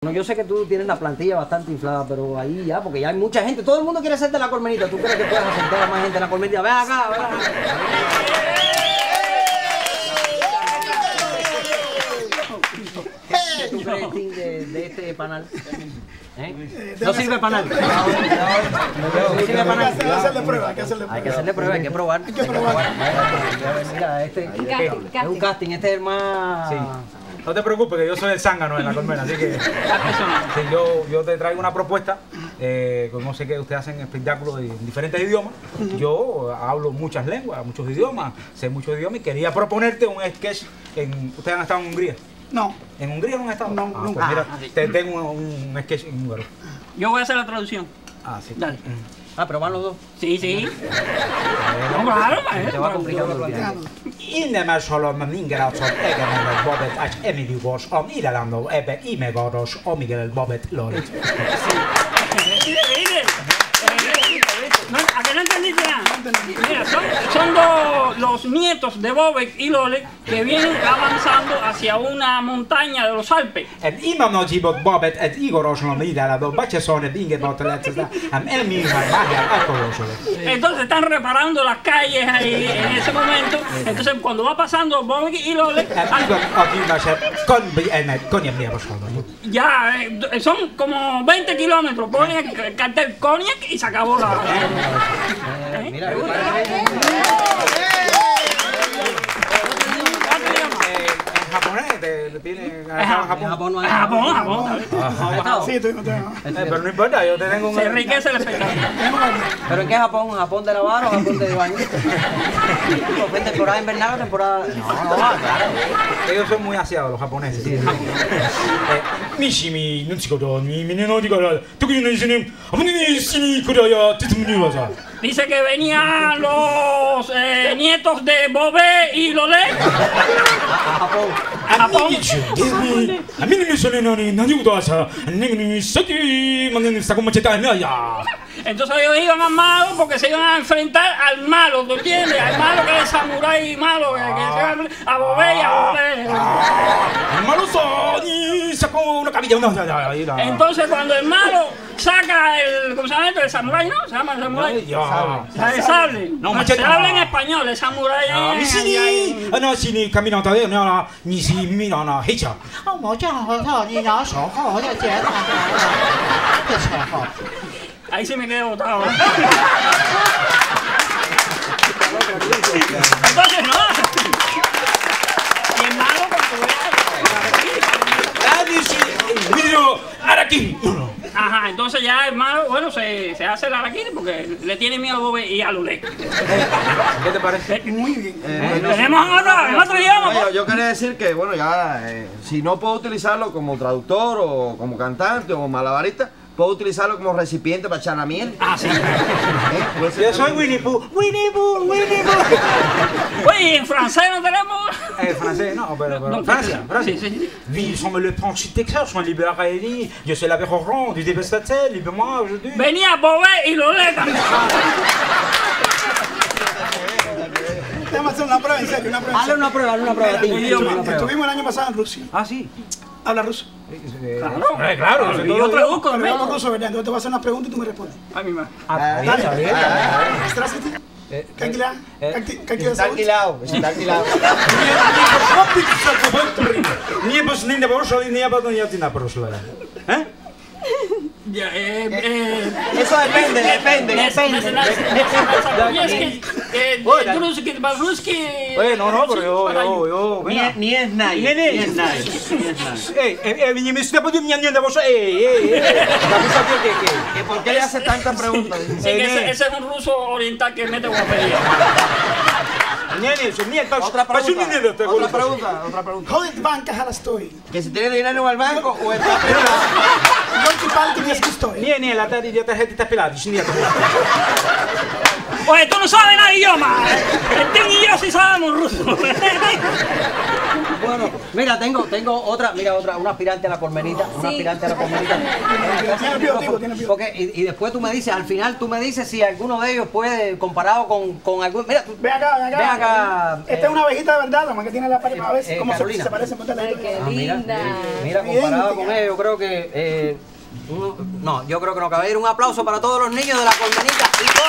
Yo sé que tú tienes la plantilla bastante inflada, pero ahí ya, porque ya hay mucha gente, todo el mundo quiere hacerte la colmenita. ¿Tú crees que puedes aceptar a más gente en la colmenita? Ven acá, ven acá. ¿Qué tú crees, Tim, de este panal? No sirve panal. No sirve panal. Hay que hacerle prueba, hay que hacerle prueba, hay que probar. Mira, este es un casting, este es el más... Sí. No te preocupes, que yo soy el zángano en la colmena, así que sí, yo te traigo una propuesta. Como sé que ustedes hacen espectáculos en diferentes idiomas, yo hablo muchas lenguas, muchos idiomas, sé muchos idiomas y quería proponerte un sketch. ¿Ustedes han estado en Hungría? No. ¿En Hungría no han estado? No, nunca. Pues mira, te tengo un sketch en húngaro. Yo voy a hacer la traducción. Ah, sí. Dale. Ah, pero van los dos. Sí, sí. No, claro, Te va complicando el viaje. Innemes halom mingerátszor egemenek babet egy emiliós, am irelando ebbe imegaros, amigel babet lorit. ¿A qué no entendiste nada? Mira, son los nietos de Bobek y Lolek que vienen avanzando hacia una montaña de los Alpes. Egy imamnagyibot babet egy igorosan irelando, bacseszolne bingebat lecezne, am emilmar mágel alkoholosole. Entonces están reparando las calles ahí en ese momento. Entonces cuando va pasando Bobek y Lolek, ya son como 20 kilómetros, ponen el cartel Cognac y se acabó la... Mira, Japón. Sí, pero no importa, yo te tengo un... Se enriquece el espectáculo. ¿Pero en qué Japón? ¿Japón de lavar o Japón de baño? ¿Temporada invernal o temporada...? No, claro. Ellos son muy aseados, los japoneses. Sí. Mishimi, no chico, mi no digo, tú que no dices, Dice que venían los nietos de Bobé y Lolek a Japón. A mí no me suena nada, Entonces ellos iban armados porque se iban a enfrentar al malo, ¿tú entiendes? Al malo que es el samurái malo, a Bobé y a Bobé. Entonces cuando el malo saca el, ¿cómo se llama esto? El samurái, ¿no? ¿Se llama el samurái? El sable. No, machete. Se habla en español, el samurái. No, si ni caminando de no, ni si mira no, hecha. Ahí sí me quedé botado. Entonces no. Y el malo cuando Ajá, entonces ya el malo, bueno, se hace el araquiri porque le tiene miedo a Bobé y a Lolek. ¿Qué te parece? muy bien. Tenemos en otro idioma. Yo quería decir que, bueno, ya, si no puedo utilizarlo como traductor o como cantante o malabarista, puedo utilizarlo como recipiente para echar la miel. Ah, sí. Yo soy Winnie Pooh. Winnie Pooh. Oye, en francés no tenemos. Francés, no, pero No, Francia. sí. Oui, sont le penché Texas, sont libérés. Yo soy la Bergeron, du dévastateur, libre-moi aujourd'hui. Venía Bobé y Lolek. Vamos a hacer una prueba, en serio, una prueba. Hazle una prueba, Estuvimos el año pasado en Rusia. Ah, sí. Habla ruso. Claro. Yo traduzco Pero también. hablo ruso, ¿verdad? Entonces te voy a hacer unas preguntas y tú me respondes. Ay, mi madre. Здравствуйте. Как дела? Как тебя Está зовут? alquilado. Nie poszli, nie poszli, nie będą jadli na proszle. Eso depende. No, pero yo. Ni es nadie. Me estoy poniendo de vos. ¿Por qué le hace tantas preguntas? Ese es un ruso oriental que mete guapería. Otra pregunta. Ходит в банках a la story. Que si tiene dinero en el banco o está Quanti palchi mi ascoltoi? La tarjeta pelada. Oye, tú no sabes nada de idioma. El Tim y yo sí sabemos ruso. Bueno, mira, tengo otra, una aspirante a la colmenita, una aspirante a la colmenita. Porque, y después tú me dices, al final tú me dices si alguno de ellos puede, comparado con algún... Mira, Ve acá. Esta es una abejita de verdad, nomás que tiene la pared para ver si cómo se parece. Ay, qué linda. Mira, comparado con ellos, yo creo que... no, yo creo que no cabe ir. Un aplauso para todos los niños de la colmenita y